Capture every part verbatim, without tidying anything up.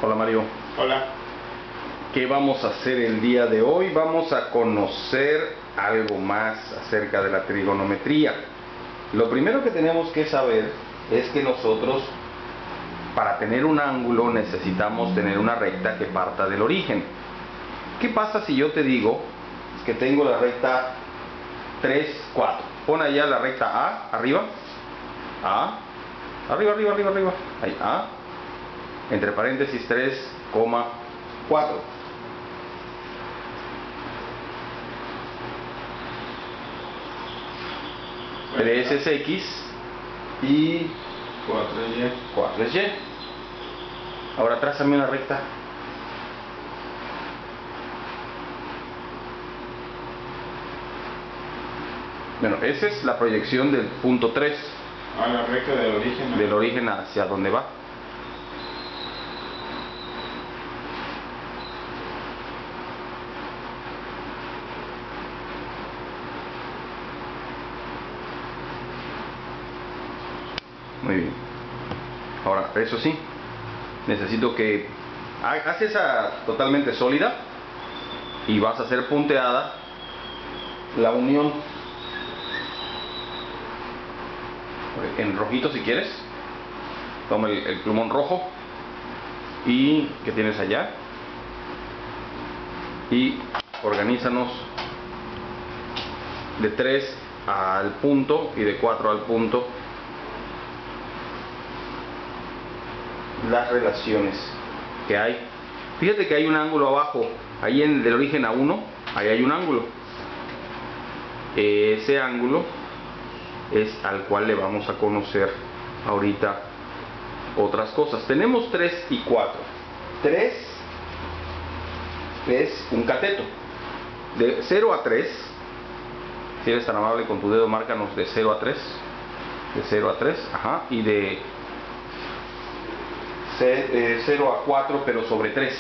Hola Mario. Hola. ¿Qué vamos a hacer el día de hoy? Vamos a conocer algo más acerca de la trigonometría. Lo primero que tenemos que saber es que nosotros, para tener un ángulo, necesitamos tener una recta que parta del origen. ¿Qué pasa si yo te digo que tengo la recta tres, cuatro? Pon allá la recta A, arriba. A. Arriba, arriba, arriba, arriba. Ahí, A. Entre paréntesis tres, cuatro. tres es X y cuatro es Y. cuatro es Y. Ahora trázame una recta. Bueno, esa es la proyección del punto tres. Ah, la recta del origen. Del origen hacia donde va. Muy bien. Ahora, eso sí, necesito que hagas esa totalmente sólida y vas a hacer punteada la unión en rojito si quieres. Toma el, el plumón rojo y que tienes allá y organízanos de tres al punto y de cuatro al punto las relaciones que hay. Fíjate que hay un ángulo abajo, ahí en del origen a uno, ahí hay un ángulo. Ese ángulo es al cual le vamos a conocer ahorita otras cosas. Tenemos tres y cuatro. tres es un cateto. De cero a tres, si eres tan amable con tu dedo, márcanos de cero a tres. De cero a tres, ajá, y de cero a cuatro, pero sobre tres.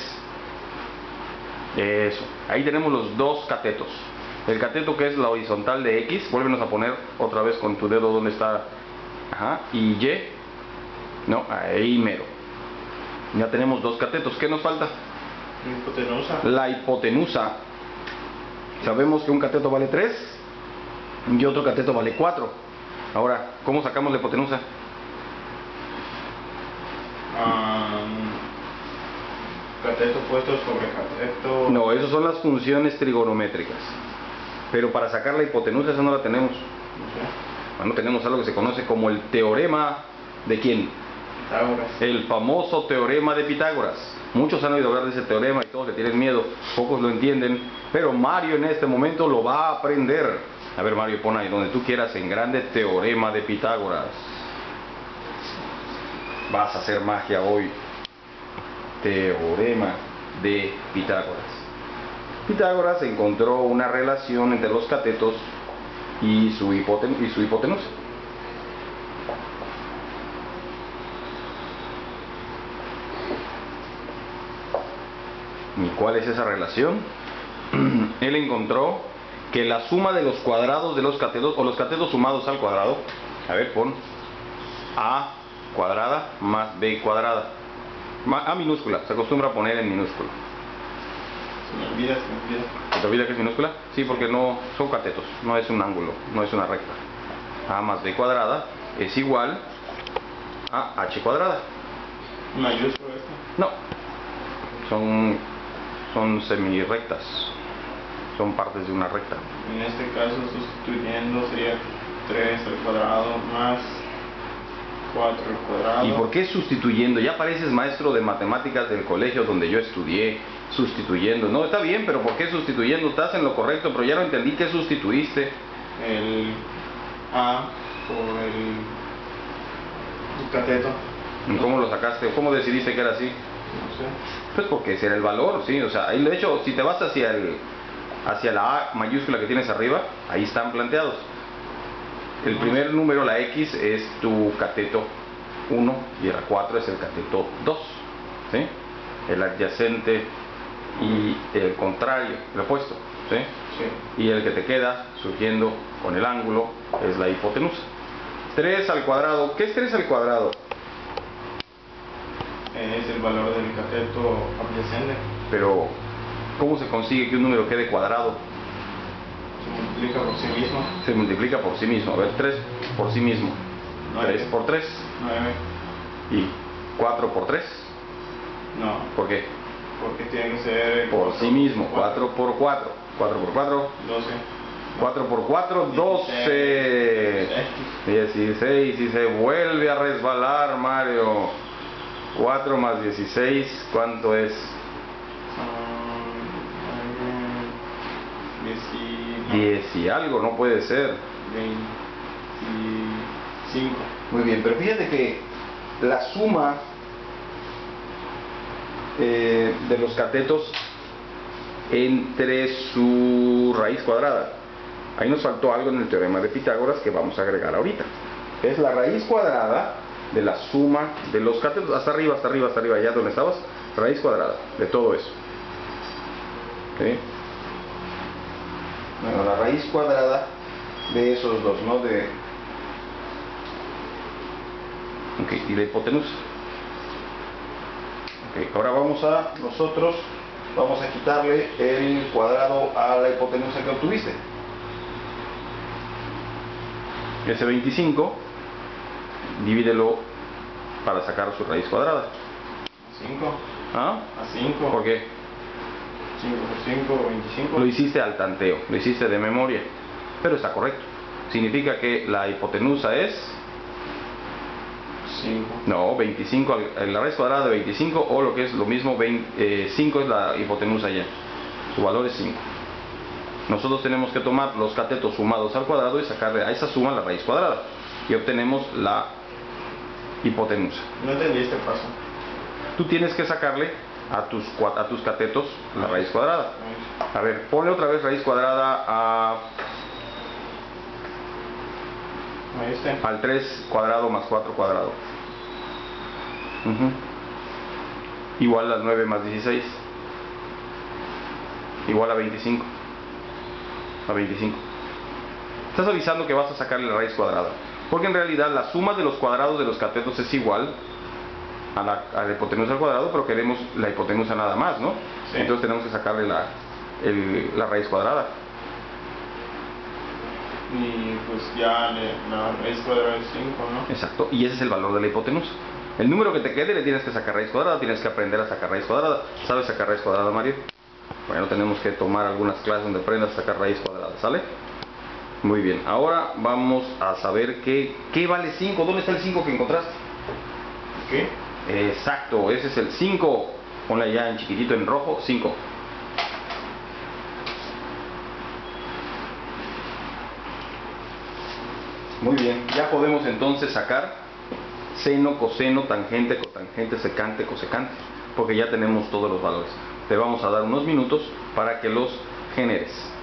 Eso. Ahí tenemos los dos catetos. El cateto que es la horizontal de X, vuélvenos a poner otra vez con tu dedo donde está. Ajá. Y Y. No, ahí mero. Ya tenemos dos catetos. ¿Qué nos falta? La hipotenusa. La hipotenusa. Sabemos que un cateto vale tres y otro cateto vale cuatro. Ahora, ¿cómo sacamos la hipotenusa? Um, cateto puesto sobre cateto. No, esas son las funciones trigonométricas. Pero para sacar la hipotenusa, esa no la tenemos. Okay. Bueno, tenemos algo que se conoce como el teorema de ¿quién? Pitágoras. El famoso teorema de Pitágoras. Muchos han oído hablar de ese teorema y todos le tienen miedo, pocos lo entienden, pero Mario en este momento lo va a aprender. A ver Mario, pon ahí donde tú quieras en grande, teorema de Pitágoras. Vas a hacer magia hoy. Teorema de Pitágoras. Pitágoras encontró una relación entre los catetos y su, hipoten y su hipotenusa. ¿Y cuál es esa relación? Él encontró que la suma de los cuadrados de los catetos, o los catetos sumados al cuadrado, a ver, pon A cuadrada más B cuadrada, A minúscula, se acostumbra a poner en minúscula. Se me olvida, se me olvida. ¿Se te olvida que es minúscula? Sí, porque no son catetos, no es un ángulo, no es una recta. A más B cuadrada es igual a H cuadrada. ¿Mayúscula esto? No, son, son semirrectas, son partes de una recta. En este caso, sustituyendo sería tres al cuadrado más cuatro al cuadrado. ¿Y por qué sustituyendo? Ya pareces maestro de matemáticas del colegio donde yo estudié. Sustituyendo. No, está bien, pero ¿por qué sustituyendo? Estás en lo correcto, pero ya no entendí qué sustituiste. El A por el, el cateto. ¿Cómo lo sacaste? ¿Cómo decidiste que era así? No sé. Pues porque ese era el valor, sí. O sea, ahí de hecho, si te vas hacia el hacia la A mayúscula que tienes arriba, ahí están planteados. El primer número, la X, es tu cateto uno y el cuatro es el cateto dos, ¿sí? El adyacente y el contrario, el opuesto, ¿sí? Sí. Y el que te queda surgiendo con el ángulo es la hipotenusa. tres al cuadrado. ¿Qué es tres al cuadrado? es el valor del cateto adyacente. Pero, ¿cómo se consigue que un número quede cuadrado? Se multiplica por sí mismo. Se multiplica por sí mismo. A ver, tres por sí mismo. Nueve. tres por tres. nueve. ¿Y cuatro por tres? No, ¿Por qué? porque tiene que ser Por cuatro, sí mismo. cuatro, cuatro por cuatro. cuatro por cuatro. doce. cuatro por cuatro, doce. dieciséis. Y se vuelve a resbalar, Mario. cuatro más dieciséis, ¿cuánto es? diez y algo, no puede ser. veinticinco. Muy bien, pero fíjate que la suma eh, de los catetos entre su raíz cuadrada. Ahí nos faltó algo en el teorema de Pitágoras que vamos a agregar ahorita. Es la raíz cuadrada de la suma de los catetos. Hasta arriba, hasta arriba, hasta arriba, allá donde estabas. Raíz cuadrada de todo eso. ¿Okay? Bueno, la raíz cuadrada de esos dos, ¿no? De... Ok, y la hipotenusa. Ok, ahora vamos a, nosotros, vamos a quitarle el cuadrado a la hipotenusa que obtuviste. Ese veinticinco, divídelo para sacar su raíz cuadrada. A cinco. ¿Ah? A cinco. ¿Por qué? cinco por cinco, veinticinco. Lo hiciste al tanteo, lo hiciste de memoria, pero está correcto. Significa que la hipotenusa es... cinco. No, veinticinco, la raíz cuadrada de veinticinco, o lo que es lo mismo, veinte, eh, cinco es la hipotenusa ya. Su valor es cinco. Nosotros tenemos que tomar los catetos sumados al cuadrado y sacarle a esa suma la raíz cuadrada. Y obtenemos la hipotenusa. No entendí este paso. Tú tienes que sacarle a tus, a tus catetos la raíz cuadrada. A ver, ponle otra vez raíz cuadrada a, Ahí está. al tres cuadrado más cuatro cuadrado. Uh-huh. Igual a nueve más dieciséis. Igual a veinticinco. A veinticinco. Estás avisando que vas a sacarle la raíz cuadrada. Porque en realidad la suma de los cuadrados de los catetos es igual a la, a la hipotenusa al cuadrado, pero queremos la hipotenusa nada más, ¿no? Sí. Entonces tenemos que sacarle la, el, la raíz cuadrada. Y pues ya le, la raíz cuadrada es cinco, ¿no? Exacto, y ese es el valor de la hipotenusa. El número que te quede le tienes que sacar raíz cuadrada, tienes que aprender a sacar raíz cuadrada. ¿Sabes sacar raíz cuadrada, Mario? Bueno, tenemos que tomar algunas clases donde aprendas a sacar raíz cuadrada, ¿sale? Muy bien, ahora vamos a saber qué, qué vale cinco. ¿Dónde está el cinco que encontraste? ¿Qué? Exacto, ese es el cinco. Ponle allá en chiquitito en rojo, cinco. Muy bien, ya podemos entonces sacar seno, coseno, tangente, cotangente, secante, cosecante, porque ya tenemos todos los valores. Te vamos a dar unos minutos para que los generes.